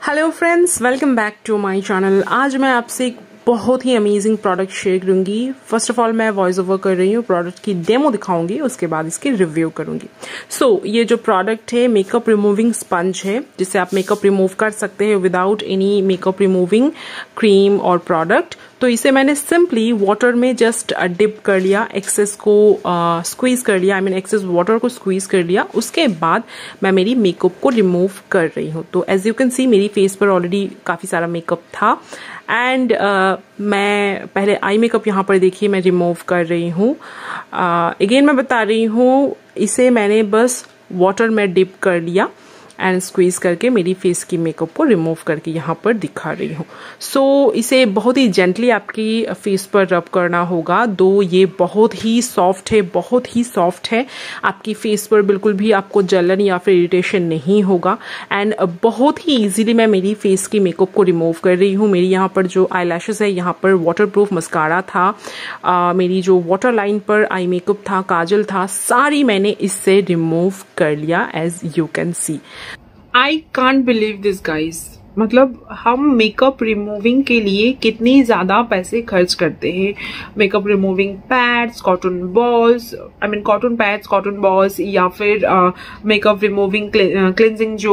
Hello friends, welcome back to my channel. आज मैं आपसे एक बहुत ही अमेजिंग प्रोडक्ट शेयर करूंगी। फर्स्ट ऑफ ऑल मैं वॉइस ओवर कर रही हूँ, प्रोडक्ट की डेमो दिखाऊंगी, उसके बाद इसकी रिव्यू करूंगी। ये जो प्रोडक्ट है मेकअप रिमूविंग स्पंज है, जिससे आप मेकअप रिमूव कर सकते हैं without any makeup removing cream और प्रोडक्ट। तो इसे मैंने सिंपली वाटर में जस्ट डिप कर लिया, एक्सेस को स्क्वीज कर लिया, एक्सेस वाटर को स्क्वीज कर लिया। उसके बाद मैं मेरी मेकअप को रिमूव कर रही हूँ। तो एज यू कैन सी मेरी फेस पर ऑलरेडी काफी सारा मेकअप था एंड मैं पहले आई मेकअप यहाँ पर देखिए मैं रिमूव कर रही हूँ। अगेन मैं बता रही हूँ, इसे मैंने बस वाटर में डिप कर लिया एंड स्क्वीज करके मेरी फेस की मेकअप को रिमूव करके यहाँ पर दिखा रही हूँ। इसे बहुत ही जेंटली आपकी फेस पर रब करना होगा। दो ये बहुत ही सॉफ्ट है, बहुत ही सॉफ्ट है। आपकी फेस पर बिल्कुल भी आपको जलन या फिर इरिटेशन नहीं होगा एंड बहुत ही इजीली मैं मेरी फेस की मेकअप को रिमूव कर रही हूँ। मेरी यहाँ पर जो आई लैशेस है, यहाँ पर वाटरप्रूफ मस्कारा था, मेरी जो वाटर लाइन पर आई मेकअप था, काजल था, सारी मैंने इससे रिमूव कर लिया as you can see. I can't believe this guys, मतलब हम मेकअप रिमूविंग के लिए कितनी ज्यादा पैसे खर्च करते हैं। Makeup removing pads, cotton balls, cotton pads, cotton balls, या फिर मेकअप रिमूविंग क्लिनजिंग जो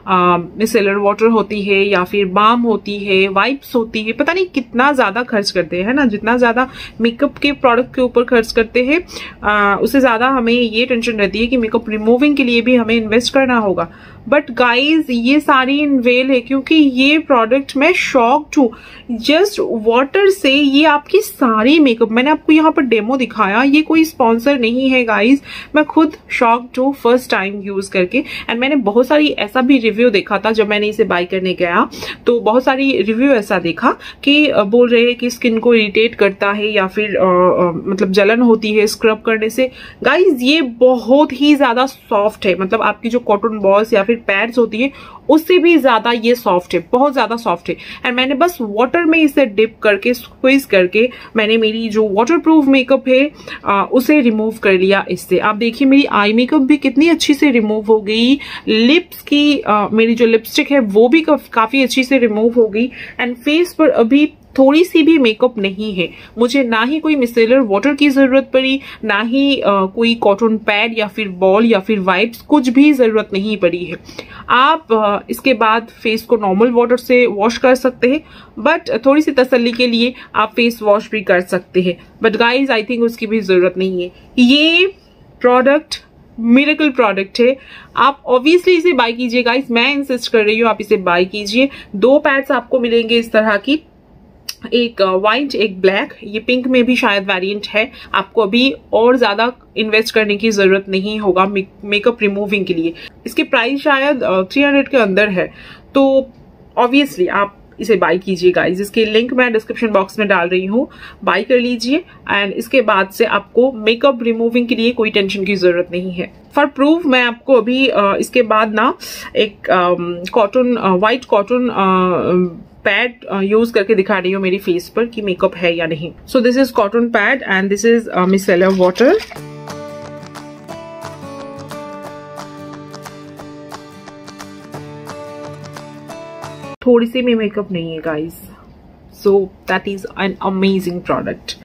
मिसेलर वाटर होती है, या फिर बाम होती है, वाइप्स होती है, पता नहीं कितना ज्यादा खर्च करते हैं, है ना। जितना ज्यादा मेकअप के प्रोडक्ट के ऊपर खर्च करते हैं उससे ज्यादा हमें ये टेंशन रहती है कि मेकअप रिमूविंग के लिए भी हमें इन्वेस्ट करना होगा। बट गाइज ये सारी इनवेल है, क्योंकि ये प्रोडक्ट मैं शॉक्ड हूँ। जस्ट वाटर से ये आपकी सारी मेकअप, मैंने आपको यहाँ पर डेमो दिखाया, ये कोई स्पॉन्सर नहीं है गाइज। मैं खुद शॉक्ड हूँ फर्स्ट टाइम यूज करके। एंड मैंने बहुत सारी ऐसा भी रिव्यू देखा था जब मैंने इसे बाय करने गया, तो बहुत सारी रिव्यू ऐसा देखा कि बोल रहे हैं कि स्किन को इरिटेट करता है या फिर मतलब जलन होती है स्क्रब करने से। गाइज ये बहुत ही ज्यादा सॉफ्ट है, मतलब आपकी जो कॉटन बॉल्स या फिर पैड्स होती है उससे भी ज्यादा ये सॉफ्ट है, बहुत ज्यादा सॉफ्ट है। एंड मैंने बस वाटर में इसे डिप करके स्क्वीज करके मैंने मेरी जो वाटरप्रूफ मेकअप है उसे रिमूव कर लिया इससे। आप देखिए मेरी आई मेकअप भी कितनी अच्छी से रिमूव हो गई, लिप्स की मेरी जो लिपस्टिक है वो भी काफी अच्छी से रिमूव हो गई। एंड फेस पर अभी थोड़ी सी भी मेकअप नहीं है। मुझे ना ही कोई मिसेलर वाटर की जरूरत पड़ी, ना ही कोई कॉटन पैड या फिर बॉल या फिर वाइप्स, कुछ भी जरूरत नहीं पड़ी है। आप इसके बाद फेस को नॉर्मल वाटर से वॉश कर सकते हैं, बट थोड़ी सी तसल्ली के लिए आप फेस वॉश भी कर सकते हैं। बट गाइज आई थिंक उसकी भी जरूरत नहीं है। ये प्रोडक्ट मिरेकल प्रोडक्ट है, आप ऑब्वियसली इसे बाय कीजिए गाइज। मैं इंसिस्ट कर रही हूँ आप इसे बाय कीजिए। 2 पैड्स आपको मिलेंगे इस तरह की, एक व्हाइट एक ब्लैक, ये पिंक में भी शायद वेरिएंट है। आपको अभी और ज्यादा इन्वेस्ट करने की जरूरत नहीं होगा मेकअप रिमूविंग के लिए। इसकी प्राइस शायद 300 के अंदर है, तो ऑब्वियसली आप इसे बाय कीजिए गाइज। इसके लिंक मैं डिस्क्रिप्शन बॉक्स में डाल रही हूँ, बाय कर लीजिए। एंड इसके बाद से आपको मेकअप रिमूविंग के लिए कोई टेंशन की जरूरत नहीं है। फॉर प्रूफ मैं आपको अभी इसके बाद ना एक cotton white cotton pad use करके दिखा रही हूँ मेरी फेस पर कि मेकअप है या नहीं। So this is cotton pad and this is micellar water. थोड़ी सी भी मेकअप नहीं है guys, so that is an amazing product.